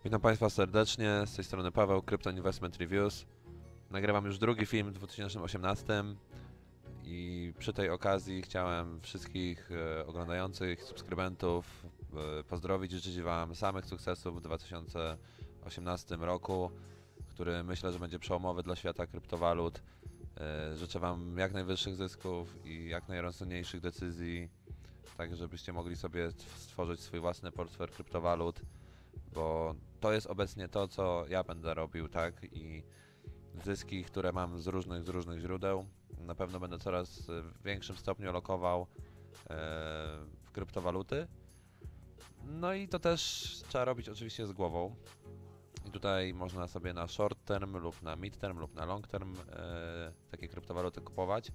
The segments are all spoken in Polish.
Witam Państwa serdecznie, z tej strony Paweł, Crypto Investment Reviews. Nagrywam już drugi film w 2018 i przy tej okazji chciałem wszystkich oglądających, subskrybentów pozdrowić i życzyć Wam samych sukcesów w 2018 roku, który myślę, że będzie przełomowy dla świata kryptowalut. Życzę Wam jak najwyższych zysków i jak najrozsądniejszych decyzji, tak żebyście mogli sobie stworzyć swój własny portfel kryptowalut, bo to jest obecnie to, co ja będę robił, tak? I zyski, które mam z różnych źródeł, na pewno będę coraz w większym stopniu lokował w kryptowaluty. No i to też trzeba robić oczywiście z głową. I tutaj można sobie na short term lub na mid term lub na long term takie kryptowaluty kupować.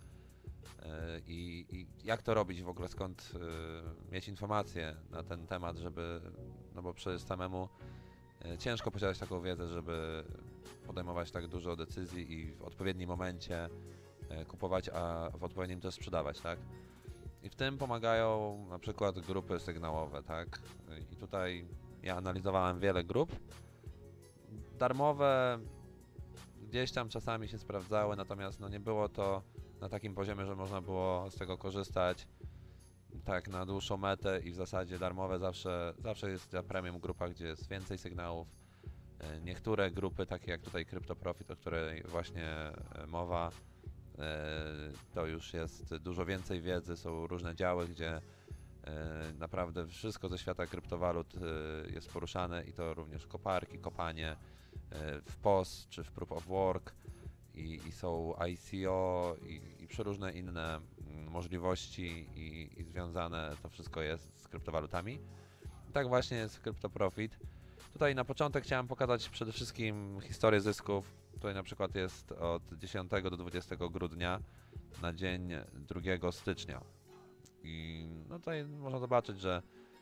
I jak to robić w ogóle, skąd mieć informacje na ten temat, żeby, no bo przecież samemu ciężko posiadać taką wiedzę, żeby podejmować tak dużo decyzji i w odpowiednim momencie kupować, a w odpowiednim też sprzedawać, tak? I w tym pomagają na przykład grupy sygnałowe, tak? I tutaj ja analizowałem wiele grup. Darmowe gdzieś tam czasami się sprawdzały, natomiast no nie było to na takim poziomie, że można było z tego korzystać tak na dłuższą metę i w zasadzie darmowe zawsze jest dla premium grupa, gdzie jest więcej sygnałów. Niektóre grupy, takie jak tutaj CryptoProfit, o której właśnie mowa, to już jest dużo więcej wiedzy, są różne działy, gdzie naprawdę wszystko ze świata kryptowalut jest poruszane i to również koparki, kopanie w POS czy w Proof of Work i są ICO i przeróżne inne możliwości i związane to wszystko jest z kryptowalutami. I tak właśnie jest CryptoProfit. Tutaj na początek chciałem pokazać przede wszystkim historię zysków. Tutaj na przykład jest od 10 do 20 grudnia na dzień 2 stycznia. I no tutaj można zobaczyć, że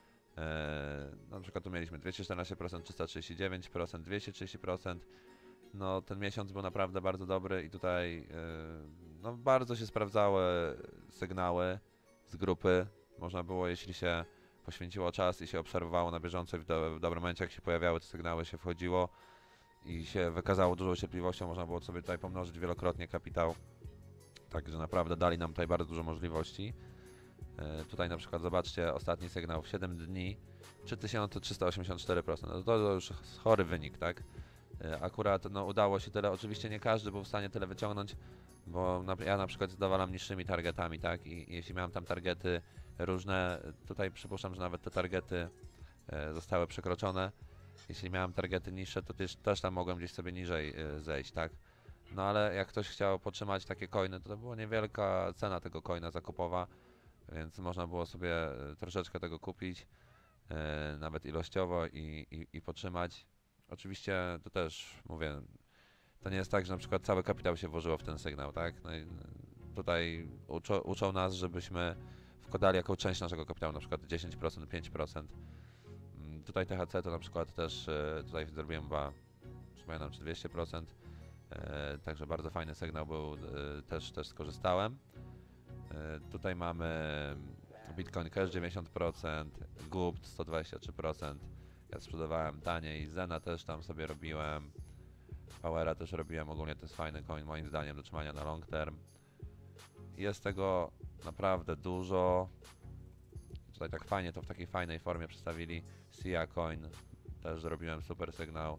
na przykład tu mieliśmy 214%, 339%, 230%. No ten miesiąc był naprawdę bardzo dobry i tutaj no, bardzo się sprawdzały sygnały z grupy. Można było, jeśli się poświęciło czas i się obserwowało na bieżąco i w dobrym momencie, jak się pojawiały te sygnały, się wchodziło i się wykazało dużą cierpliwością, można było sobie tutaj pomnożyć wielokrotnie kapitał. Także naprawdę dali nam tutaj bardzo dużo możliwości. Tutaj na przykład zobaczcie ostatni sygnał w 7 dni 3384%. No to już chory wynik, tak? Akurat no, udało się tyle, oczywiście nie każdy był w stanie tyle wyciągnąć, bo ja na przykład zawalam niższymi targetami, tak? I jeśli miałem tam targety różne, tutaj przypuszczam, że nawet te targety zostały przekroczone. Jeśli miałem targety niższe, to też tam mogłem gdzieś sobie niżej zejść, tak? No ale jak ktoś chciał podtrzymać takie coiny, to była niewielka cena tego coina zakupowa, więc można było sobie troszeczkę tego kupić, nawet ilościowo i podtrzymać. Oczywiście to też mówię, to nie jest tak, że na przykład cały kapitał się włożyło w ten sygnał, tak? No i tutaj uczą nas, żebyśmy wkładali jaką część naszego kapitału, na przykład 10%, 5%. Tutaj THC to na przykład też tutaj zrobiłem chyba, pamiętam, czy 200%, także bardzo fajny sygnał był, też skorzystałem. Tutaj mamy Bitcoin Cash 90%, GUBT 123%. Ja sprzedawałem taniej, Zena też tam sobie robiłem, Powera też robiłem, ogólnie to jest fajny coin moim zdaniem do trzymania na long term. Jest tego naprawdę dużo. Tutaj tak fajnie to w takiej fajnej formie przedstawili. SIA Coin też zrobiłem super sygnał.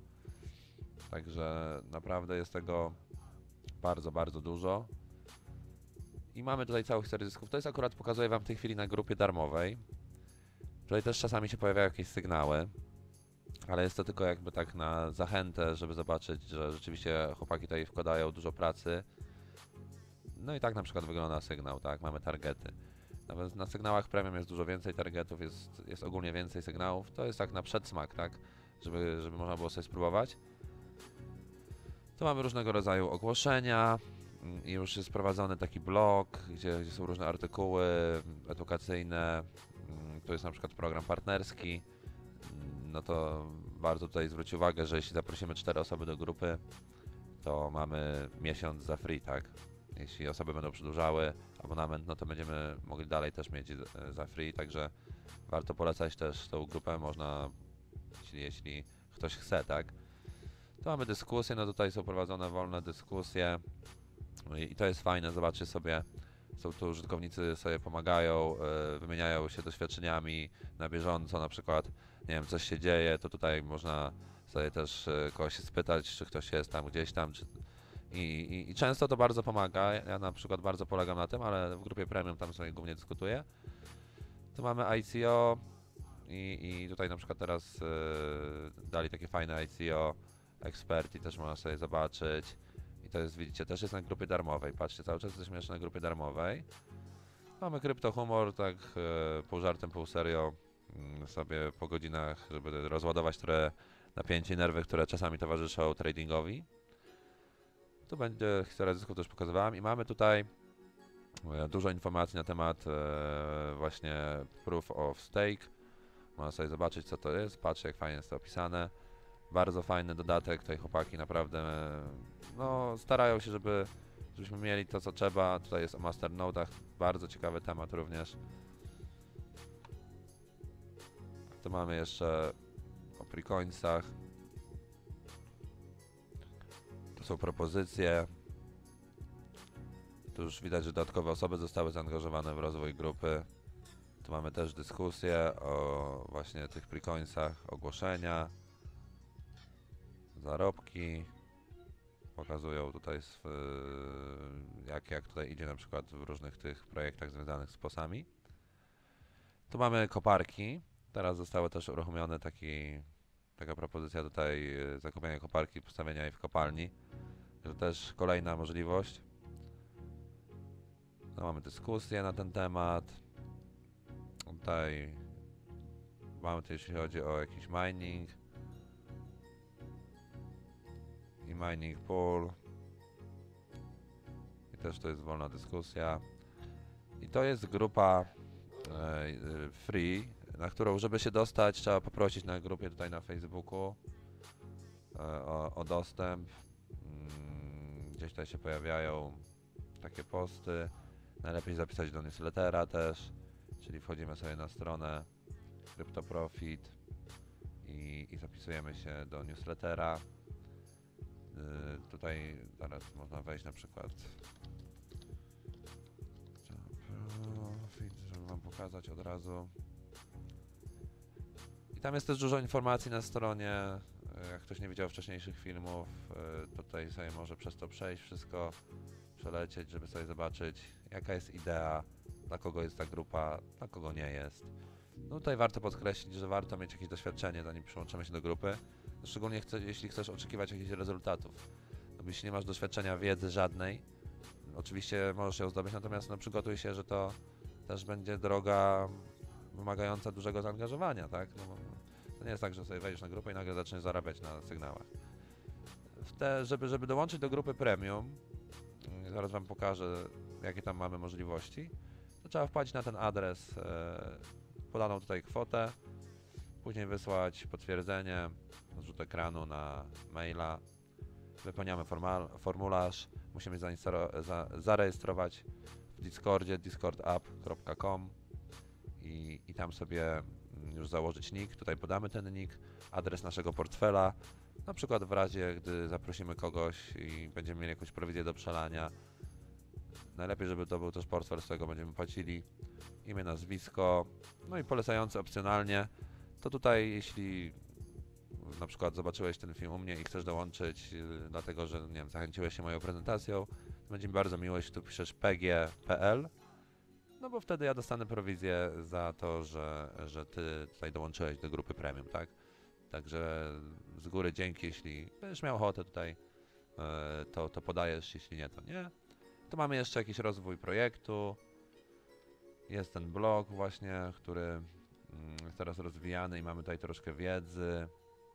Także naprawdę jest tego bardzo dużo. I mamy tutaj całą historię zysków. To jest akurat, pokazuję Wam w tej chwili na grupie darmowej. Tutaj też czasami się pojawiają jakieś sygnały, ale jest to tylko jakby tak na zachętę, żeby zobaczyć, że rzeczywiście chłopaki tutaj wkładają dużo pracy. No i tak na przykład wygląda sygnał, tak? Mamy targety. Nawet na sygnałach premium jest dużo więcej targetów, jest ogólnie więcej sygnałów. To jest tak na przedsmak, tak? Żeby można było sobie spróbować. Tu mamy różnego rodzaju ogłoszenia i już jest prowadzony taki blog, gdzie są różne artykuły edukacyjne. Tu jest na przykład program partnerski. No to warto tutaj zwrócić uwagę, że jeśli zaprosimy 4 osoby do grupy, to mamy miesiąc za free, tak? Jeśli osoby będą przedłużały abonament, no to będziemy mogli dalej też mieć za free, także warto polecać też tą grupę, można, jeśli ktoś chce, tak? Tu mamy dyskusje, no tutaj są prowadzone wolne dyskusje i to jest fajne, zobaczcie sobie, są tu użytkownicy, sobie pomagają, wymieniają się doświadczeniami na bieżąco, na przykład, nie wiem, coś się dzieje, to tutaj można sobie też kogoś spytać, czy ktoś jest tam gdzieś tam, czy... I często to bardzo pomaga, ja na przykład bardzo polegam na tym, ale w grupie premium tam sobie głównie dyskutuję. Tu mamy ICO i tutaj na przykład teraz dali takie fajne ICO, eksperti też można sobie zobaczyć. I to jest, widzicie, też jest na grupie darmowej. Patrzcie, cały czas jesteśmy jeszcze na grupie darmowej. Mamy kryptohumor, tak pół żartem, pół serio, sobie po godzinach, żeby rozładować trochę napięcie i nerwy, które czasami towarzyszą tradingowi. Tu będzie historia zysku, też pokazywałem. I mamy tutaj dużo informacji na temat właśnie Proof of Stake. Można sobie zobaczyć, co to jest. Patrzcie, jak fajnie jest to opisane. Bardzo fajny dodatek. Tutaj chłopaki naprawdę no, starają się, żebyśmy mieli to, co trzeba. Tutaj jest o masternodach. Bardzo ciekawy temat również. Tu mamy jeszcze o precoinsach. Tu są propozycje. Tu już widać, że dodatkowe osoby zostały zaangażowane w rozwój grupy. Tu mamy też dyskusję o właśnie tych precoinsach, ogłoszenia, zarobki. Pokazują tutaj jak tutaj idzie na przykład w różnych tych projektach związanych z POS-ami. Tu mamy koparki. Teraz zostały też uruchomione taka propozycja tutaj zakupienia koparki, postawienia jej w kopalni. To też kolejna możliwość. No, mamy dyskusję na ten temat. Tutaj mamy to, jeśli chodzi o jakiś mining i mining pool. I też to jest wolna dyskusja. I to jest grupa free, na którą, żeby się dostać, trzeba poprosić na grupie tutaj na Facebooku o dostęp. Gdzieś tutaj się pojawiają takie posty. Najlepiej zapisać do newslettera też, czyli wchodzimy sobie na stronę CryptoProfit i zapisujemy się do newslettera. Tutaj zaraz można wejść na przykład Profit, żeby wam pokazać od razu. I tam jest też dużo informacji na stronie. Jak ktoś nie widział wcześniejszych filmów, to tutaj sobie może przez to przejść wszystko, przelecieć, żeby sobie zobaczyć, jaka jest idea, dla kogo jest ta grupa, dla kogo nie jest. No tutaj warto podkreślić, że warto mieć jakieś doświadczenie, zanim przyłączymy się do grupy, szczególnie jeśli chcesz oczekiwać jakichś rezultatów. No, jeśli nie masz doświadczenia, wiedzy żadnej, oczywiście możesz ją zdobyć, natomiast no, przygotuj się, że to też będzie droga wymagająca dużego zaangażowania, tak? No, to nie jest tak, że sobie wejdziesz na grupę i nagle zaczniesz zarabiać na sygnałach. Żeby dołączyć do grupy premium, zaraz wam pokażę, jakie tam mamy możliwości, to trzeba wpłacić na ten adres podaną tutaj kwotę, później wysłać potwierdzenie, zrzut ekranu na maila, wypełniamy formularz, musimy zarejestrować w Discordzie, discordapp.com i tam sobie już założyć nick, tutaj podamy ten nick, adres naszego portfela, na przykład w razie, gdy zaprosimy kogoś i będziemy mieli jakąś prowizję do przelania. Najlepiej, żeby to był też portfel, z którego będziemy płacili. Imię, nazwisko, no i polecający opcjonalnie. To tutaj, jeśli na przykład zobaczyłeś ten film u mnie i chcesz dołączyć, dlatego że, nie wiem, zachęciłeś się moją prezentacją, to będzie mi bardzo miło, jeśli tu piszesz pg.pl, no bo wtedy ja dostanę prowizję za to, że ty tutaj dołączyłeś do grupy premium, tak? Także z góry dzięki, jeśli będziesz miał ochotę tutaj, to podajesz, jeśli nie, to nie. Tu mamy jeszcze jakiś rozwój projektu. Jest ten blog właśnie, który jest teraz rozwijany i mamy tutaj troszkę wiedzy,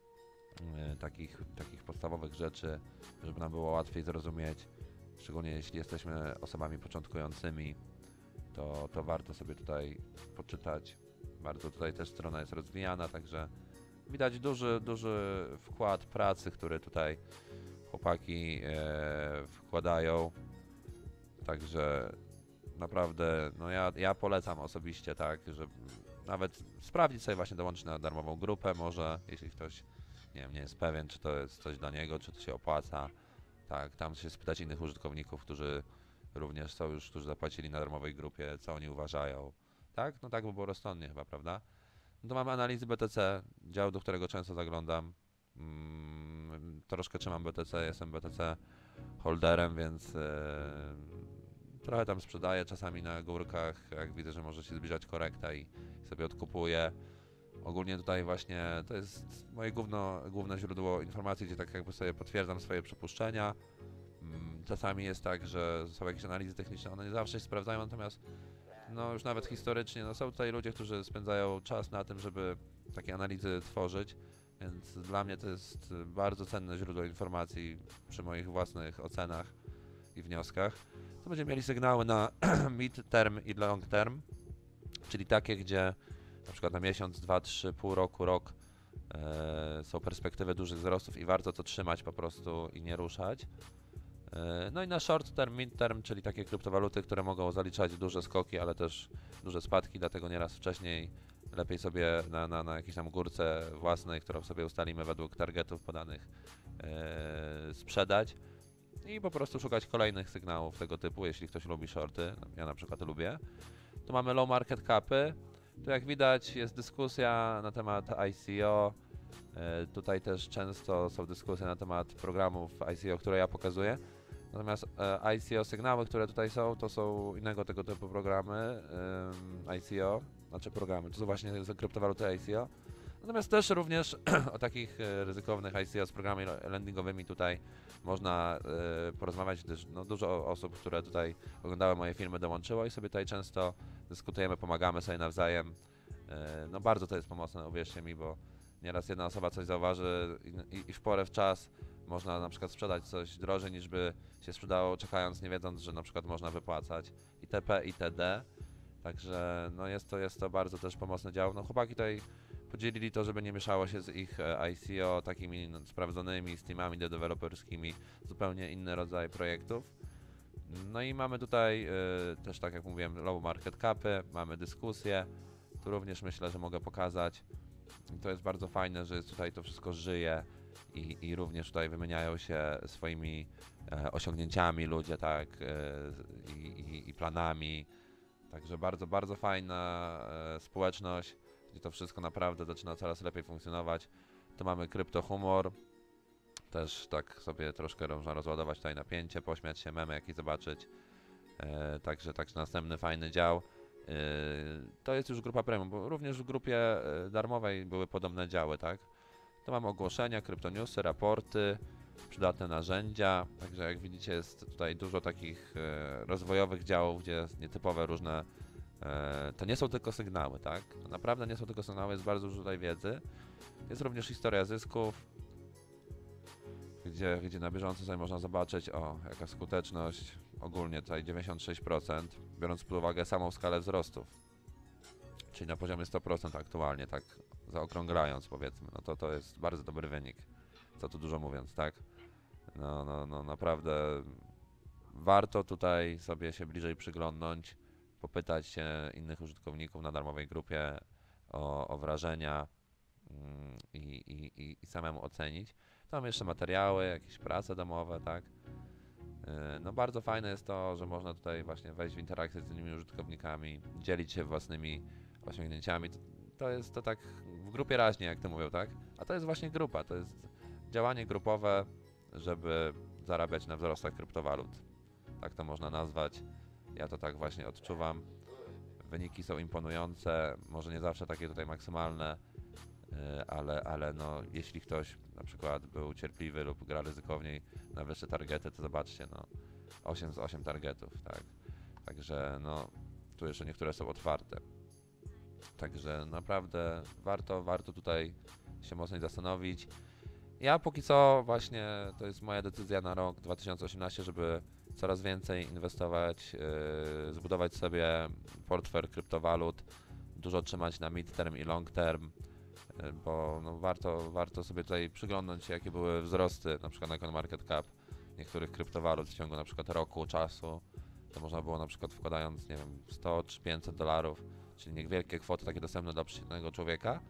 takich podstawowych rzeczy, żeby nam było łatwiej zrozumieć. Szczególnie jeśli jesteśmy osobami początkującymi, to warto sobie tutaj poczytać. Bardzo tutaj też strona jest rozwijana, także widać duży wkład pracy, który tutaj chłopaki wkładają. Także naprawdę, no ja polecam osobiście, tak, żeby nawet sprawdzić sobie, właśnie dołączyć na darmową grupę, może jeśli ktoś nie wiem, nie jest pewien, czy to jest coś dla niego, czy to się opłaca. Tak, tam się spytać innych użytkowników, którzy również są już, którzy zapłacili na darmowej grupie, co oni uważają. Tak? No tak by było rozsądnie chyba, prawda? No to mamy analizy BTC, dział, do którego często zaglądam. Troszkę trzymam BTC, jestem BTC holderem, więc trochę tam sprzedaję czasami na górkach, jak widzę, że może się zbliżać korekta i sobie odkupuję. Ogólnie tutaj właśnie to jest moje główne źródło informacji, gdzie tak jakby sobie potwierdzam swoje przypuszczenia. Czasami jest tak, że są jakieś analizy techniczne, one nie zawsze się sprawdzają, natomiast no już nawet historycznie, no są tutaj ludzie, którzy spędzają czas na tym, żeby takie analizy tworzyć, więc dla mnie to jest bardzo cenne źródło informacji przy moich własnych ocenach i wnioskach. To będziemy mieli sygnały na mid term i long term, czyli takie, gdzie na przykład na miesiąc, 2, 3, pół roku, rok są perspektywy dużych wzrostów i warto to trzymać po prostu i nie ruszać. No i na short term, mid term, czyli takie kryptowaluty, które mogą zaliczać duże skoki, ale też duże spadki, dlatego nieraz wcześniej lepiej sobie na jakiejś tam górce własnej, którą sobie ustalimy według targetów podanych, sprzedać i po prostu szukać kolejnych sygnałów tego typu, jeśli ktoś lubi shorty, ja na przykład lubię. Tu mamy low market capy, tu jak widać jest dyskusja na temat ICO, tutaj też często są dyskusje na temat programów ICO, które ja pokazuję. Natomiast ICO sygnały, które tutaj są, to są innego tego typu programy ICO, znaczy programy, to są właśnie kryptowaluty ICO. Natomiast też również o takich ryzykownych ICO z programami lendingowymi tutaj można porozmawiać, gdyż no, dużo osób, które tutaj oglądały moje filmy, dołączyło i sobie tutaj często dyskutujemy, pomagamy sobie nawzajem. No bardzo to jest pomocne, uwierzcie mi, bo nieraz jedna osoba coś zauważy i w porę w czas można na przykład sprzedać coś drożej niż by się sprzedało, czekając, nie wiedząc, że na przykład można wypłacać itp. itd. Także no jest to bardzo też pomocny dział. No chłopaki tutaj podzielili to, żeby nie mieszało się z ich ICO takimi no, sprawdzonymi, z teamami deweloperskimi, zupełnie inny rodzaj projektów. No i mamy tutaj też, tak jak mówiłem, low market capy, mamy dyskusję, tu również myślę, że mogę pokazać. I to jest bardzo fajne, że tutaj to wszystko żyje i również tutaj wymieniają się swoimi osiągnięciami ludzie, tak, i planami. Także bardzo, bardzo fajna społeczność, gdzie to wszystko naprawdę zaczyna coraz lepiej funkcjonować. Tu mamy kryptohumor, też tak sobie troszkę można rozładować tutaj napięcie, pośmiać się, memy jakieś zobaczyć. Także następny fajny dział. To jest już grupa premium, bo również w grupie darmowej były podobne działy, tak? Tu mamy ogłoszenia, kryptoniusy, raporty, przydatne narzędzia, także jak widzicie jest tutaj dużo takich rozwojowych działów, gdzie jest nietypowe różne, to nie są tylko sygnały, tak? To naprawdę nie są tylko sygnały, jest bardzo dużo tutaj wiedzy. Jest również historia zysków, gdzie na bieżąco sobie można zobaczyć, o, jaka skuteczność, ogólnie tutaj 96%, biorąc pod uwagę samą skalę wzrostów, czyli na poziomie 100% aktualnie, tak zaokrąglając powiedzmy, no to jest bardzo dobry wynik, co tu dużo mówiąc, tak? No naprawdę warto tutaj sobie się bliżej przyglądnąć, popytać się innych użytkowników na darmowej grupie o wrażenia i samemu ocenić. Tam jeszcze materiały, jakieś prace domowe, tak? No bardzo fajne jest to, że można tutaj właśnie wejść w interakcję z innymi użytkownikami, dzielić się własnymi osiągnięciami. To jest to tak w grupie raźnie, jak to mówią, tak? A to jest właśnie grupa, to jest działanie grupowe, żeby zarabiać na wzrostach kryptowalut. Tak to można nazwać. Ja to tak właśnie odczuwam. Wyniki są imponujące, może nie zawsze takie tutaj maksymalne, ale no, jeśli ktoś na przykład był cierpliwy lub gra ryzykowniej na wyższe targety, to zobaczcie, no 8 z 8 targetów, tak. Także no, tu jeszcze niektóre są otwarte. Także naprawdę warto tutaj się mocniej zastanowić. Ja póki co właśnie to jest moja decyzja na rok 2018, żeby coraz więcej inwestować, zbudować sobie portfel kryptowalut, dużo trzymać na mid term i long term, bo no warto sobie tutaj przyglądnąć się, jakie były wzrosty na przykład na CoinMarketCap niektórych kryptowalut w ciągu na przykład roku czasu. To można było na przykład wkładając, nie wiem, 100 czy $500, czyli niewielkie kwoty takie dostępne dla przeciętnego człowieka,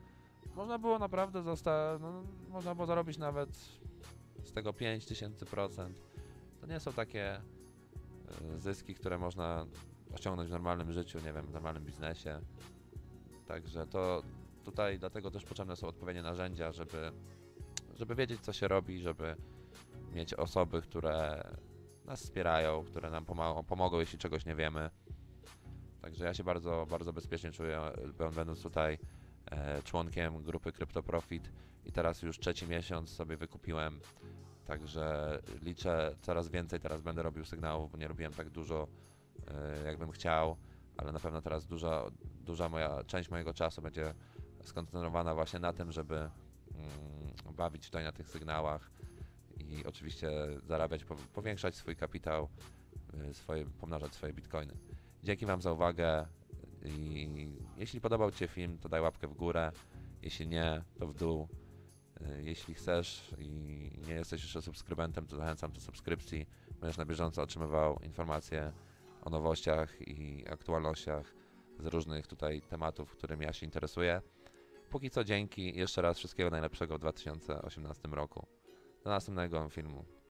można było naprawdę no, można było zarobić nawet z tego 5000%. To nie są takie zyski, które można osiągnąć w normalnym życiu, nie wiem, w normalnym biznesie. Także to tutaj dlatego też potrzebne są odpowiednie narzędzia, żeby wiedzieć, co się robi, żeby mieć osoby, które nas wspierają, które nam pomogą, jeśli czegoś nie wiemy. Także ja się bardzo, bardzo bezpiecznie czuję, będąc tutaj członkiem grupy CryptoProfit i teraz już 3. miesiąc sobie wykupiłem, także liczę coraz więcej, teraz będę robił sygnałów, bo nie robiłem tak dużo, jakbym chciał, ale na pewno teraz duża część mojego czasu będzie skoncentrowana właśnie na tym, żeby bawić tutaj na tych sygnałach i oczywiście zarabiać, powiększać swój kapitał, pomnażać swoje bitcoiny. Dzięki Wam za uwagę i jeśli podobał Ci się film, to daj łapkę w górę, jeśli nie, to w dół. Jeśli chcesz i nie jesteś jeszcze subskrybentem, to zachęcam do subskrypcji. Będziesz na bieżąco otrzymywał informacje o nowościach i aktualnościach z różnych tutaj tematów, którymi ja się interesuję. Póki co dzięki, jeszcze raz wszystkiego najlepszego w 2018 roku. Do następnego filmu.